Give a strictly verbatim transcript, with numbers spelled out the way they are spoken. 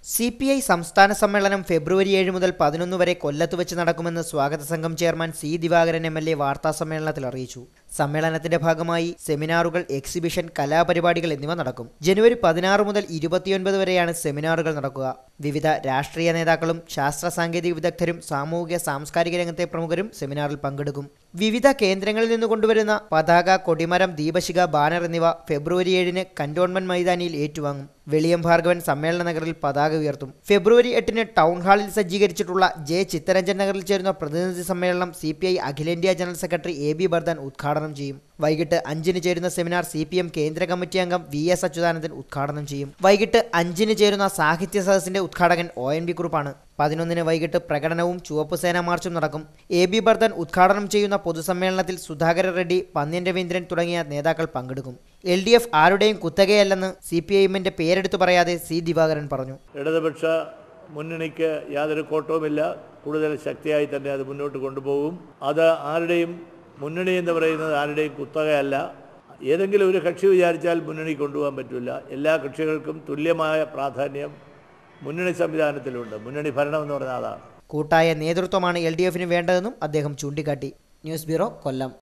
C P I സംസ്ഥാന സമ്മേളനം ഫെബ്രുവരി ഏഴ് മുതൽ പതിനൊന്ന് വരെ കൊല്ലത്ത് വെച്ച് നടക്കുമെന്ന് സ്വാഗത സംഘം chairman C Divakaran M L A വാർത്താസമ്മേളനത്തിൽ അറിയിച്ചു. സമ്മേളനത്തിന്റെ ഭാഗമായി സെമിനാറുകൾ, എക്സിബിഷൻ, കലാപരിപാടികൾ എന്നിവ നടക്കും. ജനുവരി പതിനാറ് മുതൽ ഇരുപത്തിയൊൻപത് വരെയാണ് സെമിനാറുകൾ നടക്കുക. വിവിധ രാഷ്ട്രീയ നേതാക്കളും ശാസ്ത്ര സാങ്കേതിക വിദഗ്ധരും സാമൂഹിക സാംസ്കാരിക രംഗത്തെ പ്രമുഖരും സെമിനാറിൽ പങ്കെടുക്കും. വിവിധ കേന്ദ്രങ്ങളിൽ നിന്ന് കൊണ്ടുവരുന്ന പതാക, കൊടിമരം, ദീപശിഖ, ബാനർ എന്നിവ ഫെബ്രുവരി ഏഴിന് കന്റോൺമെന്റ് മൈതാനിയിൽ ഏറ്റുവാങ്ങും. വെളിയം ഭാർഗവൻ സമ്മേളന നഗറിൽ പതാക ഉയർത്തും. ഫെബ്രുവരി എട്ടിന് ടൗൺ ഹാളിൽ സജ്ജീകരിച്ചിട്ടുള്ള ജെ ചിത്തരഞ്ജൻ നഗറിൽ ചേരുന്ന പ്രതിനിധി സമ്മേളനം സി പി ഐ അഖിലേന്ത്യാ general secretary A B Bardhan ഉദ്ഘാടനം ചെയ്യും. വൈകിട്ട് അഞ്ചിന് ചേരുന്ന സെമിനാർ സി പി എം കേന്ദ്ര കമ്മിറ്റി അംഗം വി എസ് അച്യുതാനന്ദൻ ഉദ്ഘാടനം ചെയ്യും. വൈകിട്ട് അഞ്ചിന് ചേരുന്ന സാഹിത്യ സദസ്സിന്റെ ഉദ്ഘാടകൻ ഒ എൻ വി കുറുപ്പാണ്. പതിനൊന്നിന് വൈകിട്ട് പ്രകടനവും ചുവപ്പ് സേന മാർച്ചും നടക്കും. എ ബി ബർദൻ ഉദ്ഘാടനം ചെയ്യുന്ന പൊതുസമ്മേളനത്തിൽ സുധാകര റെഡ്ഡി, പന്ന്യൻ രവീന്ദ്രൻ തുടങ്ങിയ നേതാക്കൾ പങ്കെടുക്കും. എൽ ഡി എഫ് ആരുടെയും കുത്തകയല്ലെന്ന് സി പി ഐ എമ്മിന്റെ പേരെടുത്തു പറയാതെ സി ദിവാകരൻ പറഞ്ഞു. ഇടതുപക്ഷ മുന്നണിക്ക് യാതൊരു കോട്ടവുമില്ല. കൂടുതൽ ശക്തിയായി തന്നെ അത് മുന്നോട്ട് കൊണ്ടുപോകും. അത് ആരുടെയും മുന്നണി എന്ന് പറയുന്നത് ആരുടെയും കുത്തകയല്ല. ഏതെങ്കിലും ഒരു കക്ഷി വിചാരിച്ചാൽ മുന്നണി കൊണ്ടുപോകാൻ പറ്റില്ല. എല്ലാ കക്ഷികൾക്കും തുല്യമായ പ്രാധാന്യം മുന്നണി സംവിധാനത്തിലുണ്ട്. മുന്നണി ഭരണം എന്ന് പറഞ്ഞാൽ അതാണ്. കൂട്ടായ നേതൃത്വമാണ് എൽ ഡി എഫിന് വേണ്ടതെന്നും അദ്ദേഹം ചൂണ്ടിക്കാട്ടി. ന്യൂസ് ബ്യൂറോ, കൊല്ലം.